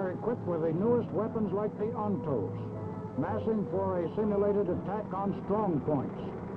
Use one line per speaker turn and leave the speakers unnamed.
are equipped with the newest weapons like the Ontos, massing for a simulated attack on strong points.